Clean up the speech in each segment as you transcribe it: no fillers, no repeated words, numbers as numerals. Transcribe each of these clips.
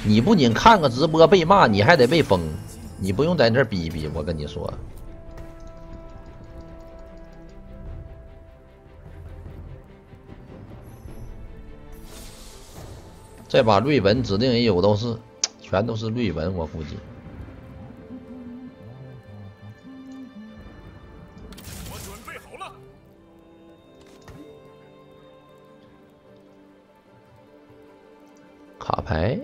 你不仅看个直播被骂，你还得被封，你不用在这逼逼，我跟你说。这把瑞文指定也有都是，全都是瑞文，我估计。 我准备好了。 卡牌。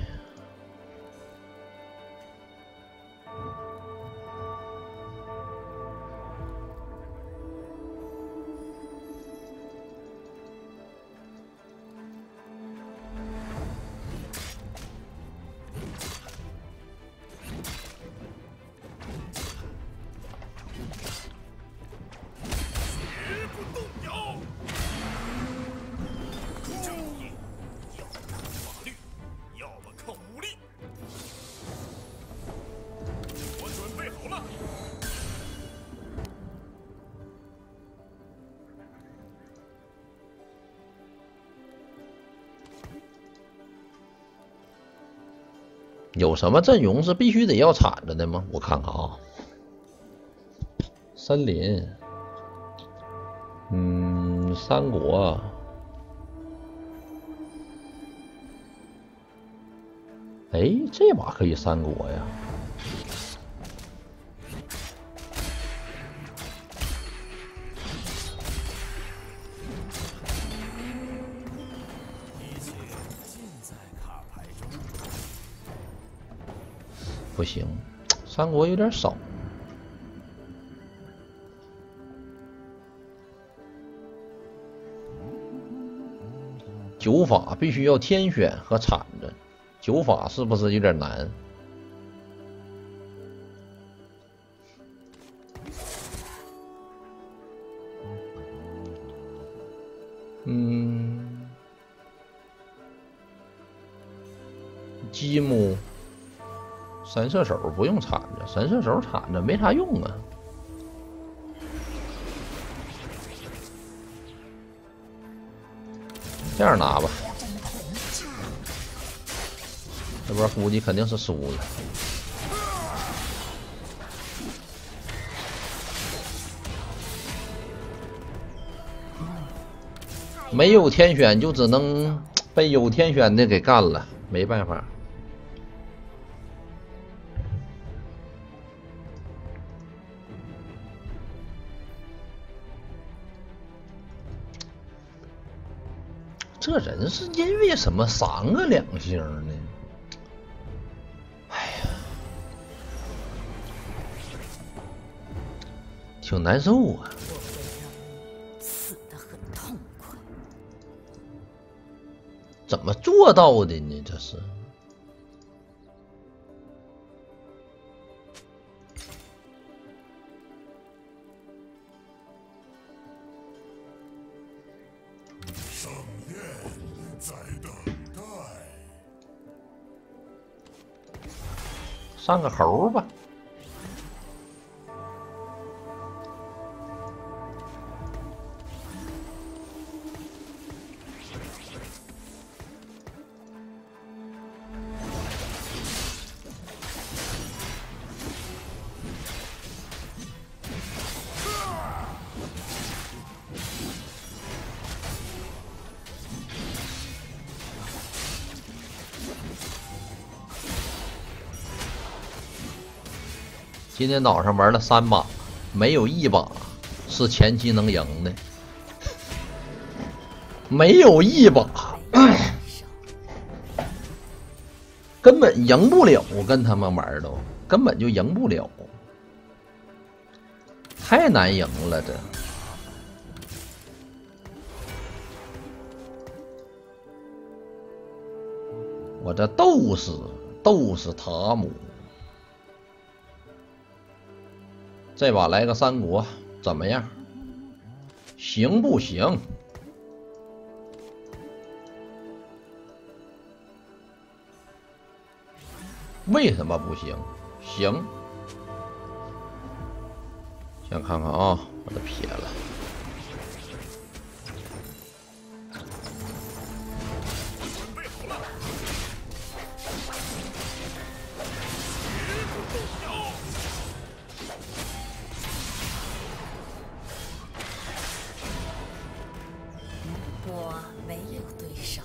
有什么阵容是必须得要铲子的吗？我看看啊，森林，三国，哎，这把可以三国呀。不行，三国有点少。九法必须要天选和铲子，九法是不是有点难？积木。神射手不用铲子，神射手铲子没啥用啊。这样拿吧，这边估计肯定是输了。没有天选就只能被有天选的给干了，没办法。这人是因为什么3个2星呢？哎呀，挺难受啊！ 死得很痛快。 怎么做到的呢？这是。上个猴吧。今天早上玩了3把，没有一把是前期能赢的，没有一把，根本赢不了。我跟他们玩都根本就赢不了，太难赢了这。我这斗士塔姆。这把来个三国怎么样？行不行？为什么不行？行。先看看啊，把它撇了。 我没有对手。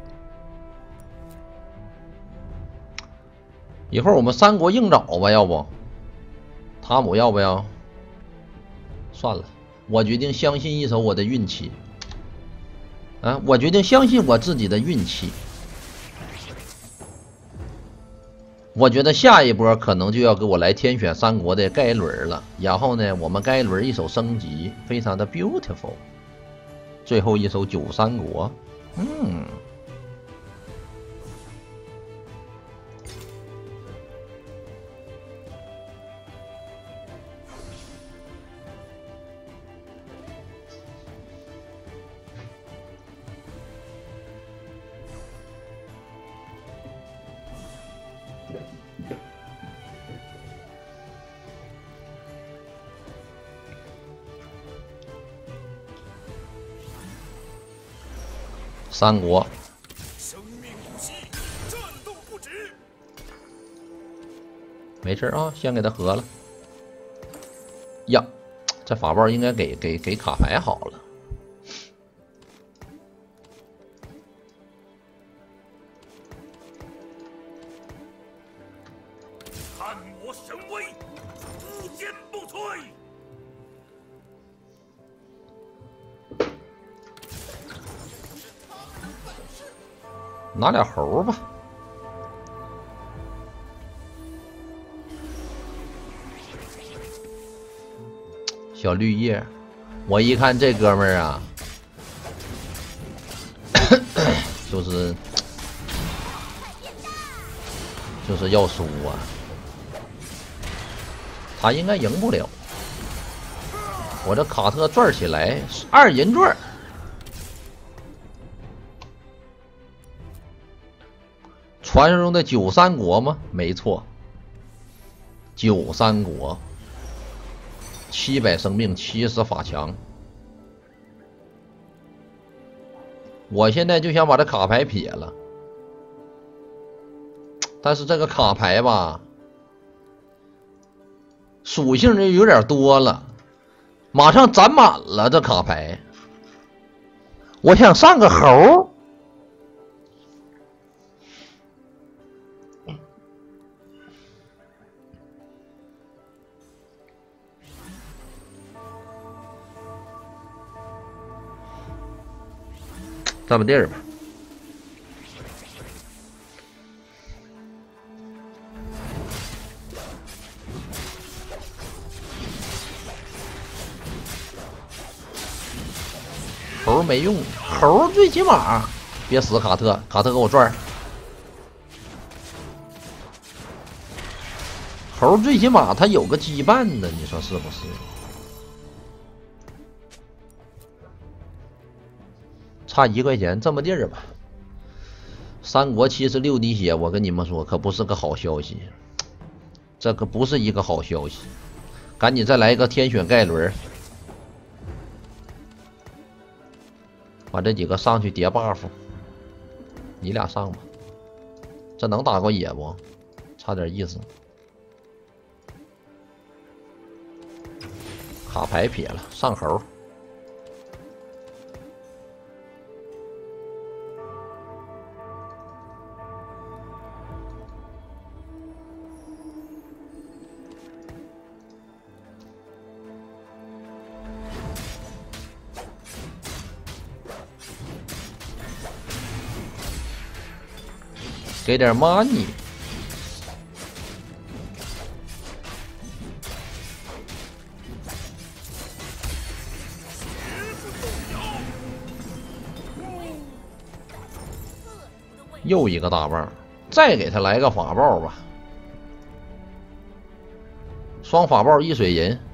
一会儿我们三国硬找吧，要不？塔姆要不要？算了，我决定相信一手我的运气。啊，我决定相信我自己的运气。我觉得下一波可能就要给我来天选三国的盖伦了，然后呢，我们盖伦一手升级，非常的 beautiful。最后一手九三国，三国。 生命不息，战斗不止。 没事啊，先给他合了。呀，这法宝应该给卡牌好了。 看我神威，无坚不摧。 拿俩猴吧。小绿叶，我一看这哥们儿啊，就是要输啊，他应该赢不了。我这卡特转起来2银转。传说中的九三国吗？没错，九三国，700生命，70法强。我现在就想把这卡牌撇了，但是这个卡牌吧，属性就有点多了，马上攒满了这卡牌，我想上个猴。这么地儿吧，猴没用，猴最起码别死卡特，卡特给我转。猴最起码他有个羁绊呢，你说是不是？差1块钱，这么地儿吧。三国76滴血，我跟你们说，可不是个好消息，这可不是一个好消息。赶紧再来一个天选盖伦，把这几个上去叠 buff。你俩上吧，这能打过野不？差点意思。卡牌撇了，上猴。给点 money。又一个大棒，再给他来个法宝吧。双法宝一水银。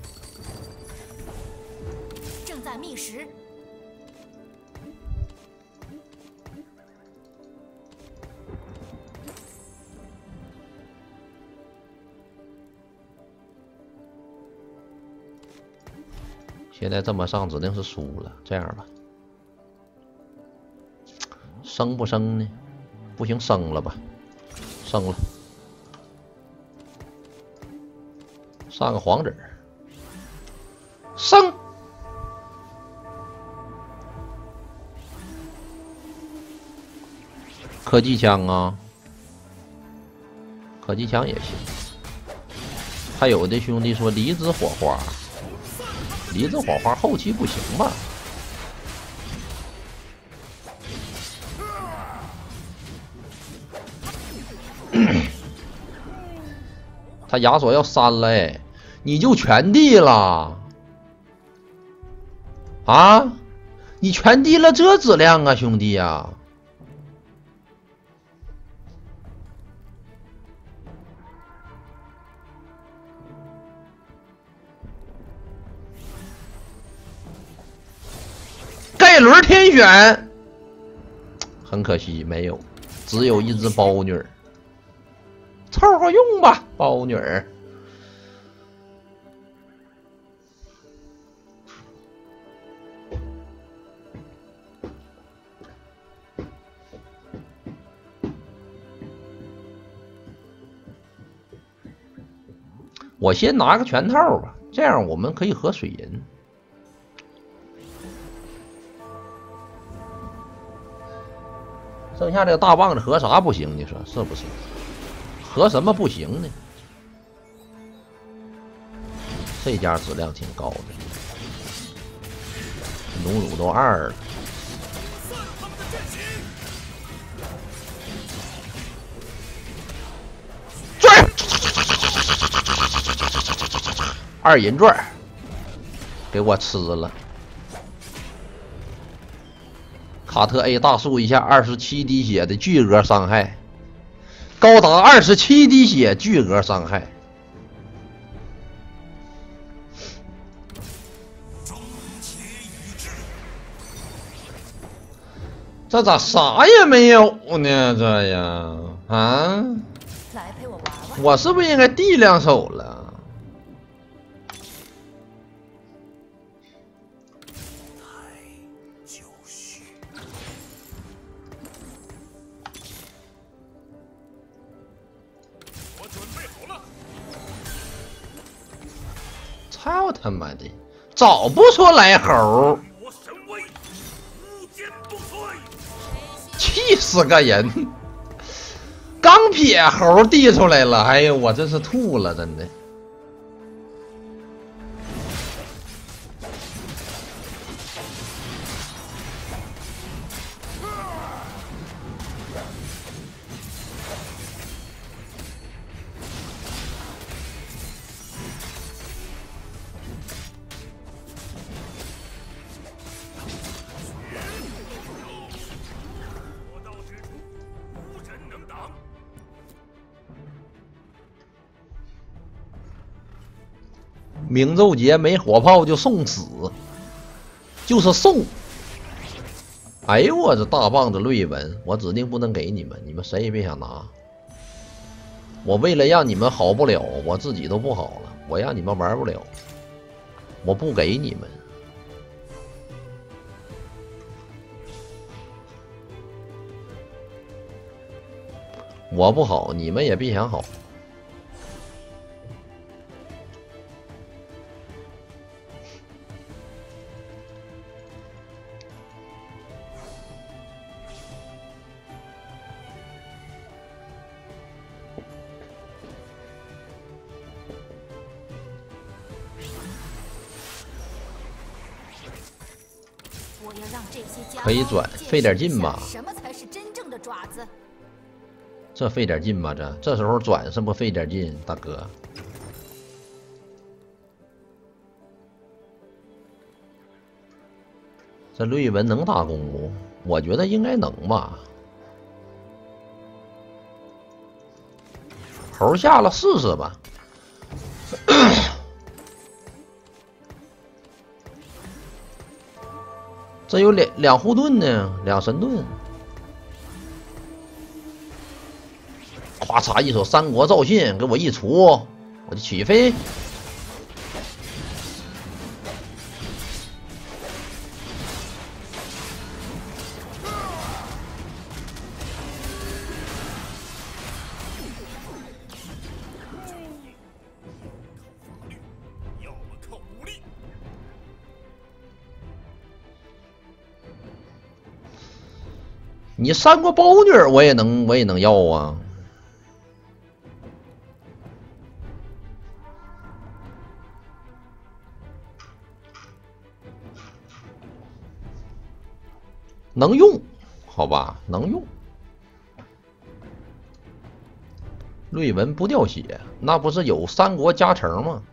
正在觅食。 现在这么上指定是输了，这样吧，升不升呢？不行，升了吧，升了，上个黄子儿，升。 科技枪啊，科技枪也行。还有的兄弟说离子火花，离子火花后期不行吧？他亚索要删了哎，你就全地了啊？你全地了这质量啊，兄弟呀！盖伦天选，很可惜没有，只有一只包女儿。凑合用吧，包女儿。我先拿个全套吧，这样我们可以合水银。剩下这个大棒子合啥不行？你说是不是？合什么不行呢？这家质量挺高的，农弩都2了。转2银钻，给我吃了。卡特 A 大树一下27滴血的巨额伤害，高达27滴血巨额伤害。这咋啥也没有呢？这呀啊！ 来陪我玩玩。 我是不是应该递2手了？操他妈的！早不说来猴，气死个人！钢铁猴递出来了，哎呦，我真是吐了，真的。冥咒节没火炮就送死，就是送。哎呦我这大棒子瑞文，我指定不能给你们，你们谁也别想拿。我为了让你们好不了，我自己都不好了，我让你们玩不了，我不给你们。我不好，你们也别想好。可以转，费点劲吧。 什么才是真正的爪子？ 这费点劲吧？这时候转是不费点劲，大哥。这瑞文能打工不？我觉得应该能吧。猴下了试试吧。这有两护盾呢，2神盾。咔嚓一手三国赵信给我一除，我就起飞。 你三国包女我也能要啊。能用，好吧，能用。瑞文不掉血，那不是有三国加成吗？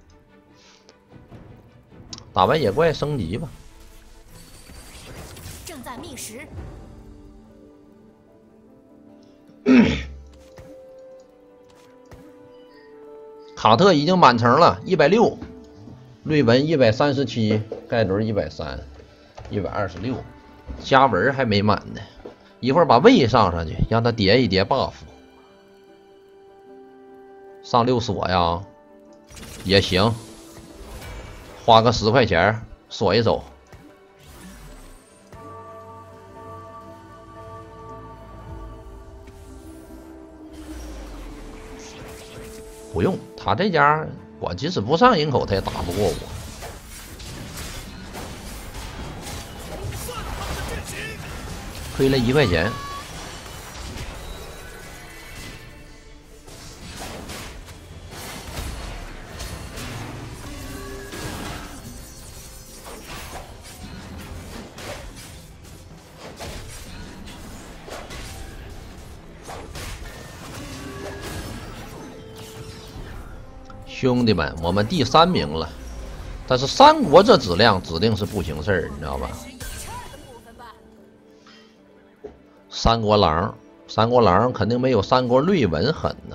打完野怪升级吧。 正在觅食。 卡特已经满成了，160，瑞文137，盖伦130，126，加文还没满呢。一会儿把魏上去，让他叠一叠 buff。上6锁呀，也行，花个10块钱锁一手。不用，他这家我即使不上营口，他也打不过我。亏了1块钱。兄弟们，我们第3名了，但是三国这质量指定是不行事儿，你知道吧？三国狼肯定没有三国瑞文狠呢。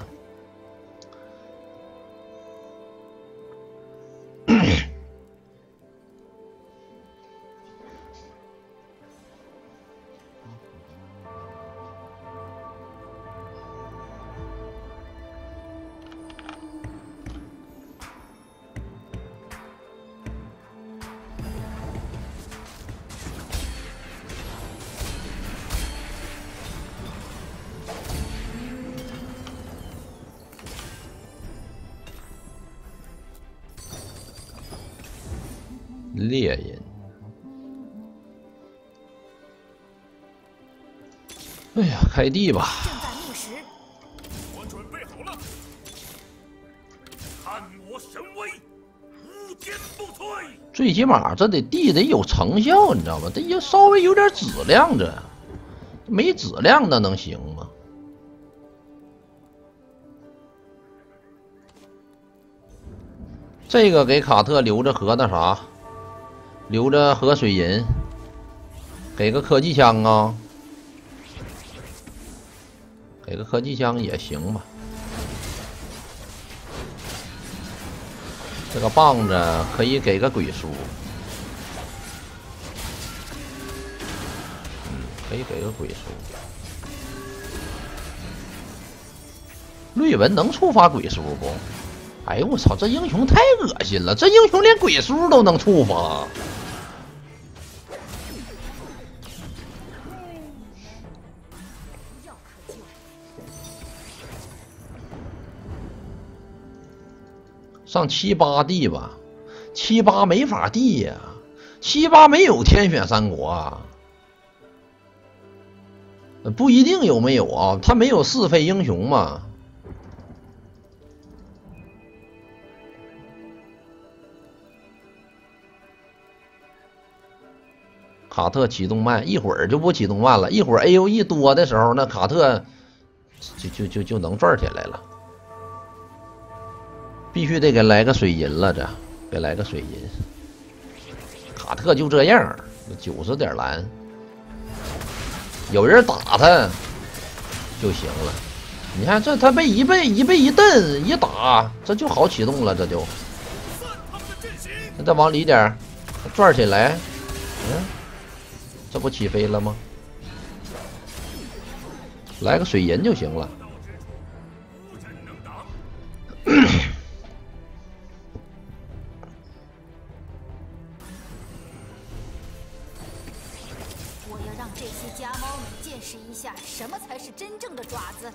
猎人，哎呀，开地吧！ 正在觅食。 我准备好了，看我神威，无坚不摧。 最起码这地得有成效，你知道吗？得要稍微有点质量，这没质量那能行吗？这个给卡特留着和那啥。留着河水银，给个科技枪啊，给个科技枪也行吧。这个棒子可以给个鬼书，可以给个鬼书。瑞文能触发鬼书不？哎呦我操，这英雄太恶心了！这英雄连鬼书都能触发。上7、8地吧，7、8没法地呀，7、8没有天选三国啊，不一定有没有啊，他没有4费英雄嘛。卡特启动慢，一会儿就不启动慢了，一会儿 AOE 多的时候，那卡特就能转起来了。必须得给来个水银了，这给来个水银。卡特就这样，90点蓝，有人打他就行了。你看这他被一蹬一打，这就好启动了，这就。再往里点，转起来，这不起飞了吗？来个水银就行了。 什么才是真正的爪子？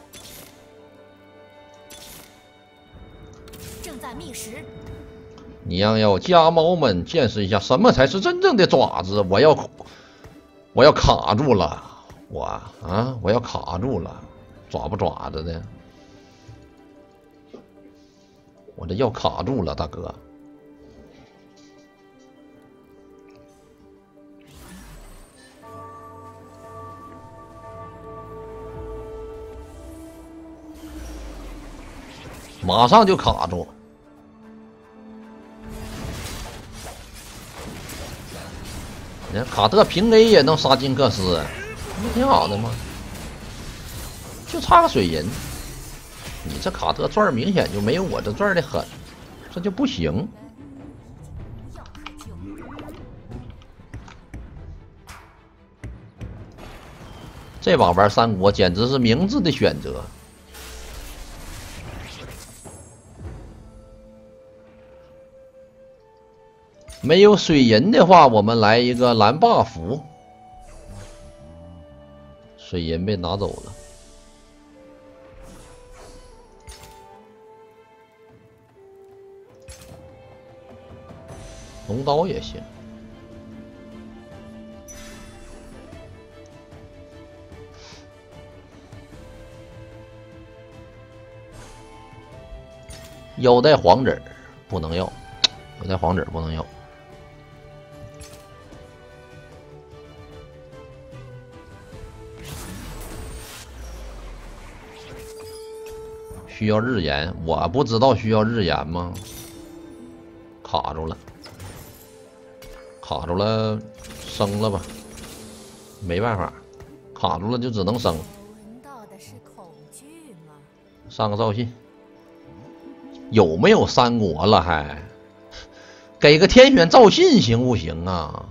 正在觅食。 你要家猫们见识一下什么才是真正的爪子！我要卡住了， 我要卡住了，爪不爪子的，我这要卡住了，大哥。马上就卡住。你看卡特平 A 也能杀金克斯，不挺好的吗？就差个水银。你这卡特钻明显就没有我这钻的狠，这就不行。这把玩三国简直是明智的选择。没有水银的话，我们来一个蓝 buff。水银被拿走了，龙刀也行。腰带黄纸不能要，腰带黄纸不能要。需要日炎，我不知道需要日炎吗？卡住了，卡住了，升了吧？没办法，卡住了就只能升。上个赵信，有没有三国了还？给个天选赵信行不行啊？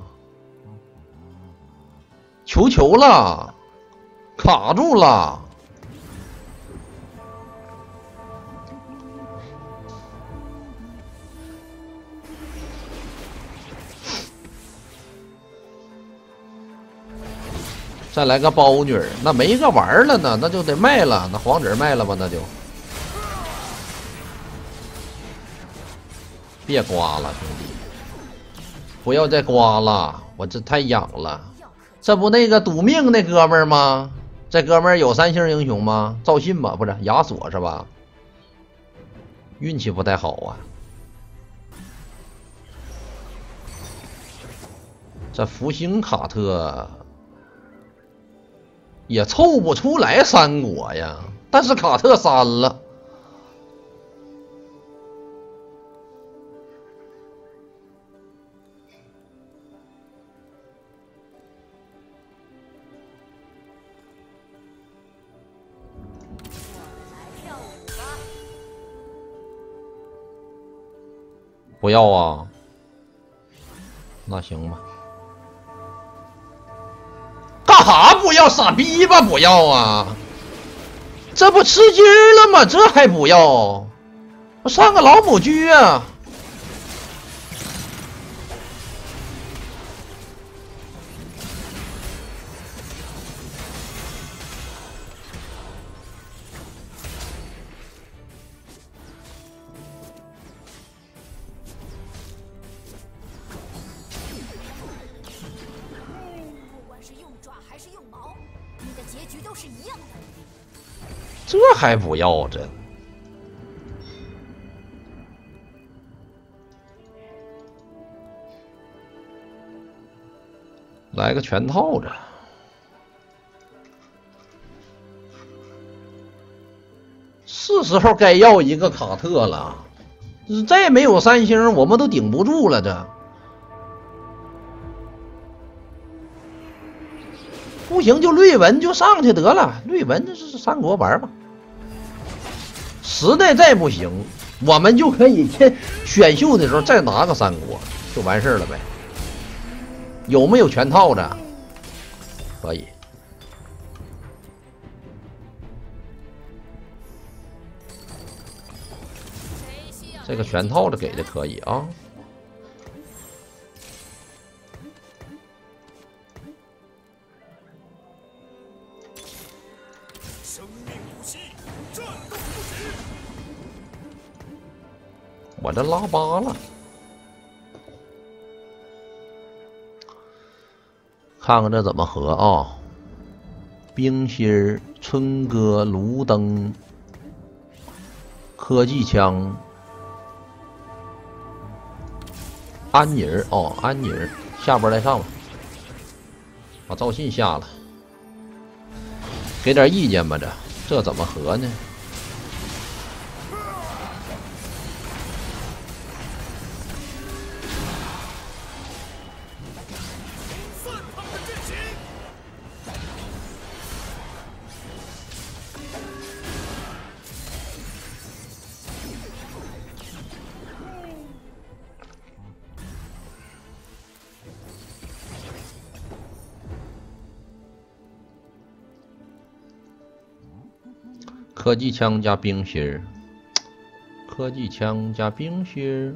求求了，卡住了。再来个包女儿，那没个玩了呢，那就得卖了，那黄纸卖了吧，那就别刮了，兄弟，不要再刮了，我这太痒了。这不那个赌命那哥们儿吗？这哥们儿有三星英雄吗？赵信吧，不是亚索是吧？运气不太好啊。这福星卡特也凑不出来三国呀，但是卡特删了。不要啊，那行吧。干哈不要？傻逼吧不要啊！这不吃鸡了吗？这还不要？我上个老母鸡啊！这还不要这？来个全套着，是时候该要一个卡特了。再没有三星，我们都顶不住了。这不行就绿文就上去得了，绿文这是三国玩吧。实在再不行，我们就可以选秀的时候再拿个三国，就完事了呗。有没有全套的？可以。这个全套的给的可以啊。我这拉8了，看看这怎么合啊？ 冰心儿、春哥、卢登、科技枪、安妮儿哦，安妮儿下波再上吧，把赵信下了，给点意见吧，这怎么合呢？科技枪加冰心儿，科技枪加冰心儿。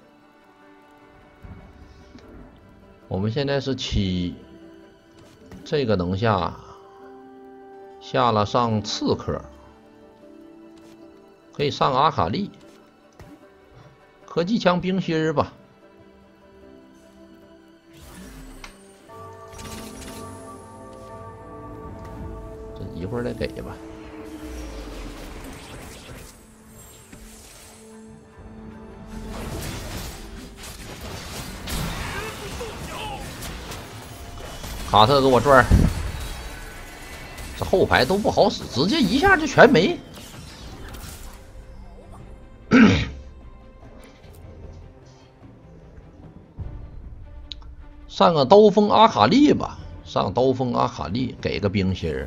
我们现在是7，这个能下，下了上刺客，可以上阿卡丽，科技枪冰心儿吧。这一会儿再给吧。卡特给我转，这后排都不好使，直接一下就全没。上个刀锋阿卡丽吧，上刀锋阿卡丽，给个冰心儿。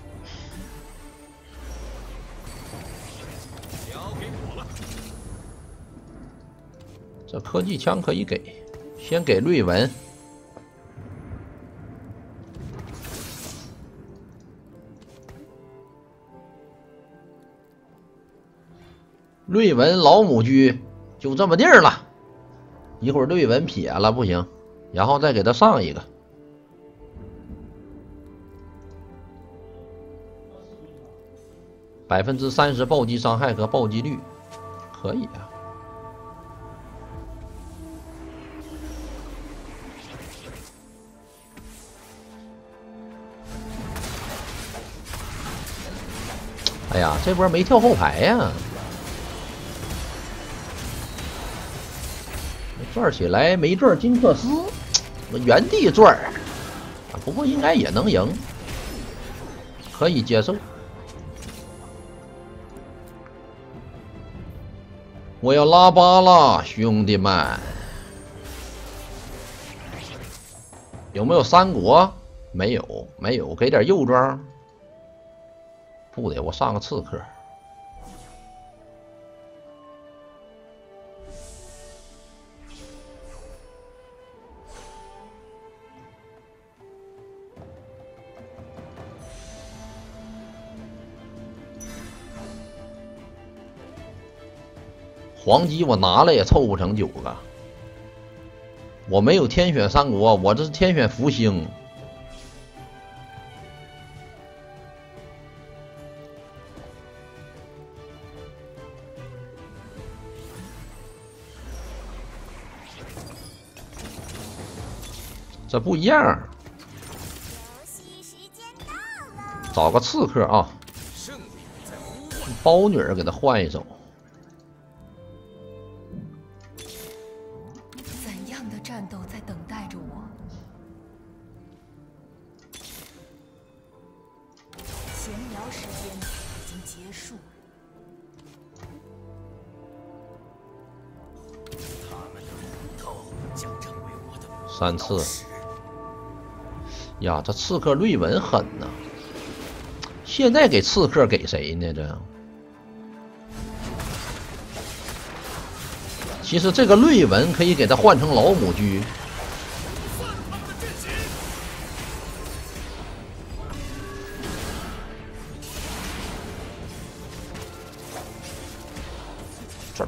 这科技枪可以给，先给瑞文。瑞文老母驹就这么地儿了，一会儿瑞文撇了不行，然后再给他上一个。30%暴击伤害和暴击率，可以啊。哎呀，这波没跳后排呀。转起来没转金克斯，我原地转不过应该也能赢，可以接受。我要拉巴了，兄弟们，有没有三国？没有，没有，给点右装。不得，我上个刺客。黄鸡我拿了也凑不成9个，我没有天选三国，我这是天选福星。这不一样，找个刺客啊，包女儿给他换一手。 怎样的战斗在等待着我？闲聊时间已经结束。 他们的骨头将成为我的 3次。呀，这刺客瑞文狠呐！现在给刺客给谁呢？这其实这个瑞文可以给他换成老母驹。这！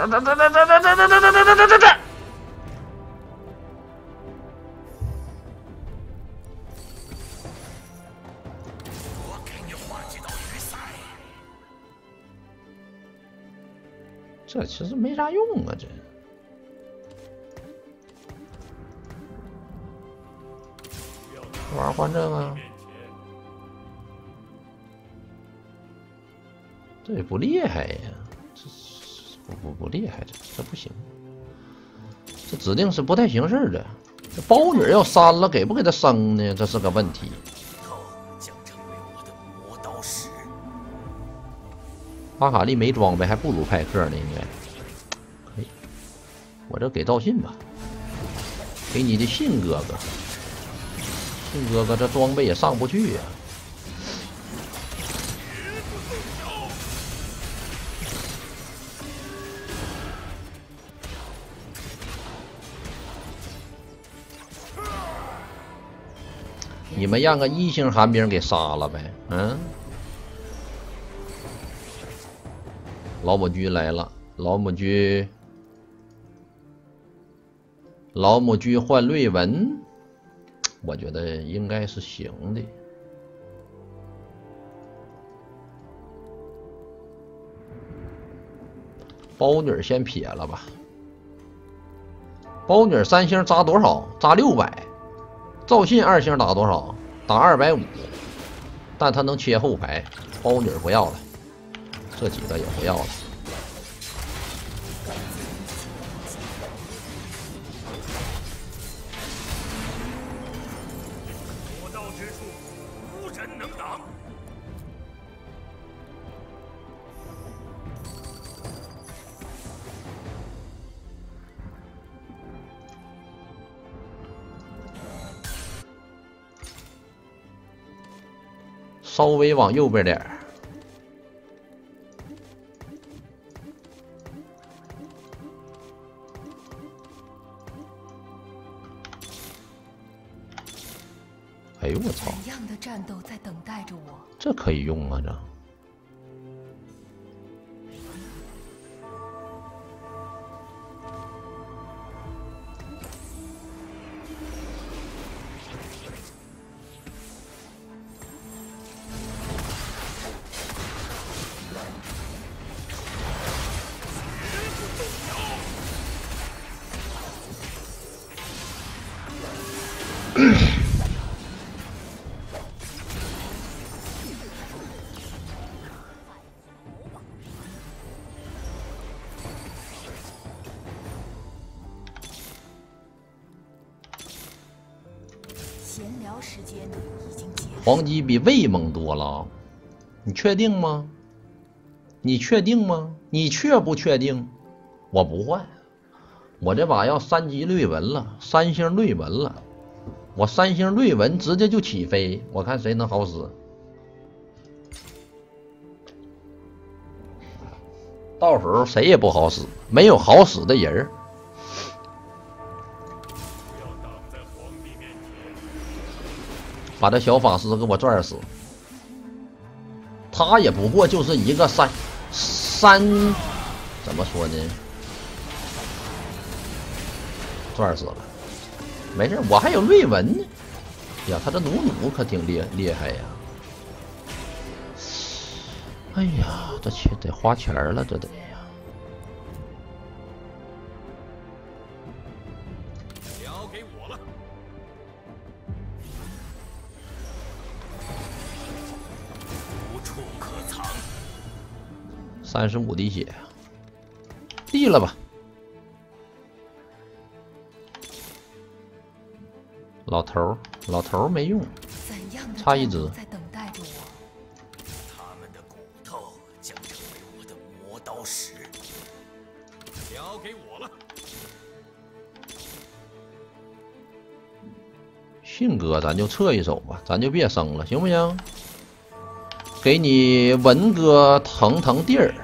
这其实没啥用啊，这玩意儿换这个， 这也不厉害呀，不厉害，这不行，这指定是不太行事的。这包女要删了，给不给他升呢？这是个问题。 将成为我的磨刀石。 阿卡丽没装备，还不如派克呢，应该可以。我这给赵信吧，给你的信哥哥。信哥哥这装备也上不去呀。你们让个1星寒冰给杀了呗，嗯。老母鸡来了，老母鸡换瑞文，我觉得应该是行的。包女先撇了吧。包女3星扎多少？扎600。赵信2星打多少？打250。但他能切后排，包女不要了，这几个也不要了。 魔道之处，无人能挡。 稍微往右边点儿。哎呦我操！ 怎样的战斗在等待着我？ 这可以用啊，这。 闲聊时间已经结束。 黄鸡比魏猛多了，你确定吗？你确定吗？你确不确定？我不换，我这把要3级瑞文了，3星瑞文了，我3星瑞文直接就起飞，我看谁能好使。到时候谁也不好使，没有好使的人。把这小法师给我拽死，他也不过就是一个三，怎么说呢？拽死了，没事，我还有瑞文呢。呀，他这弩可挺厉害呀！哎呀，这钱得花钱了，这得呀。 交给我了。无处可藏。 35滴血，地了吧？老头没用，差一只。 在等待着我。 他们的骨头将成为我的磨刀石。交给我了。 信哥，咱就撤一手吧，咱就别升了，行不行？给你文哥腾地儿。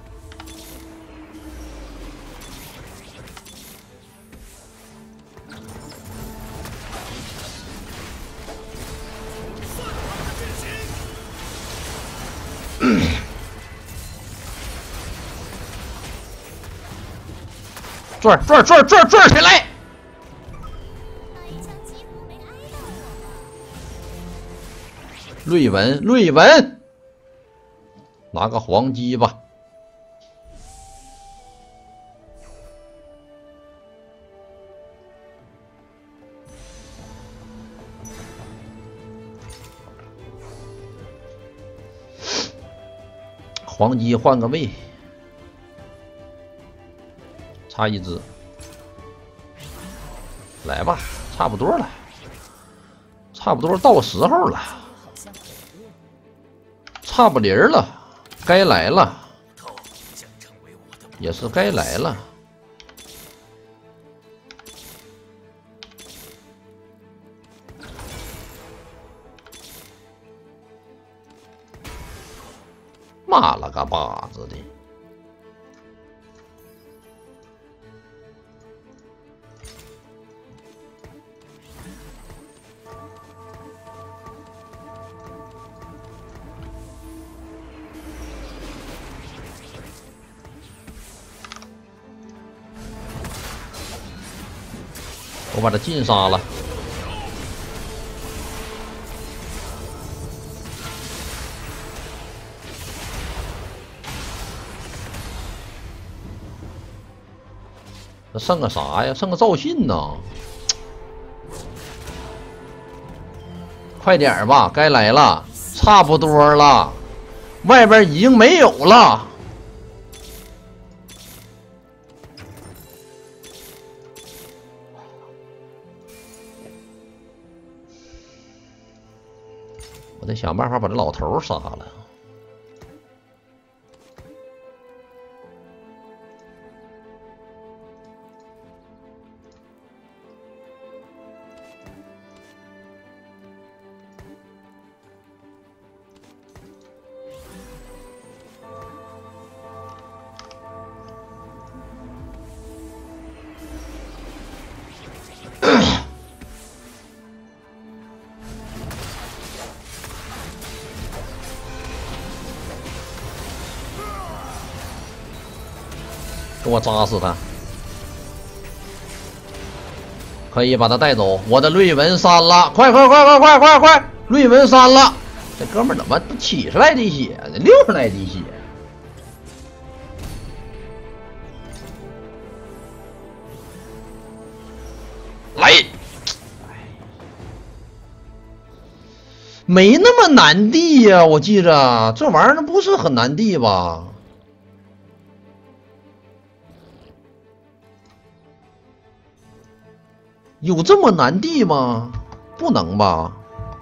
转起来！瑞文，拿个黄鸡吧。 黄鸡换个位，差一只，来吧，差不多了，差不多到时候了，差不离儿了，该来了，也是该来了。妈了个巴子的！我把他禁杀了。那剩个啥呀？剩个赵信呐！快点吧，该来了，差不多了，外边已经没有了。我得想办法把这老头杀了。给我扎死他！可以把他带走。我的瑞文删了，快！瑞文删了！这哥们儿怎么70来滴血呢？60来滴血。来，没那么难地呀，我记着这玩意儿不是很难地吧？有这么难地吗？不能吧。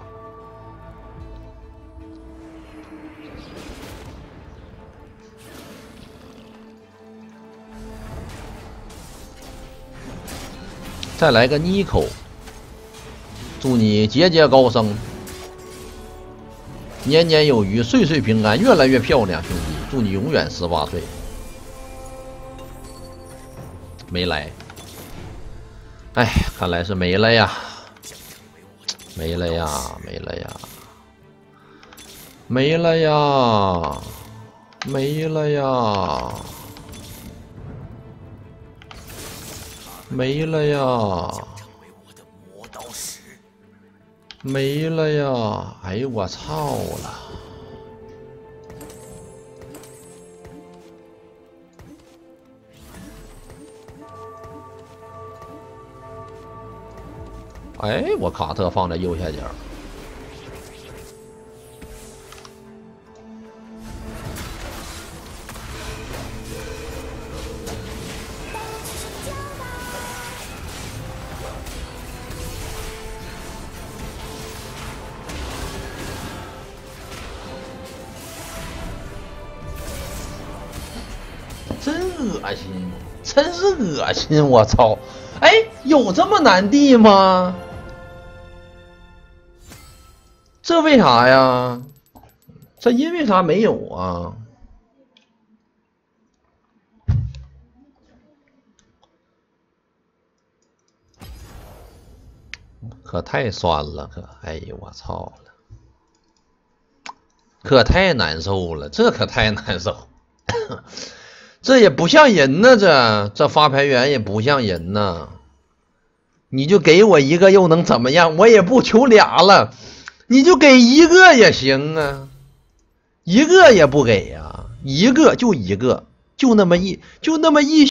再来个妮蔻，祝你节节高升，年年有余，岁岁平安，越来越漂亮，兄弟！祝你永远18岁。没来。哎，看来是没了呀，没了呀，没了呀，没了呀，没了呀，没了呀，没了呀！哎呦我操了！哎，我卡特放在右下角。真恶心，真是恶心！我操！哎，有这么难地吗？这为啥呀？这因为啥没有啊？可太酸了，可哎呦我操了！可太难受了，这可太难受。这也不像人呢，这发牌员也不像人呢。你就给我一个又能怎么样？我也不求俩了。你就给一个也行啊，一个也不给呀，一个就一个，就那么一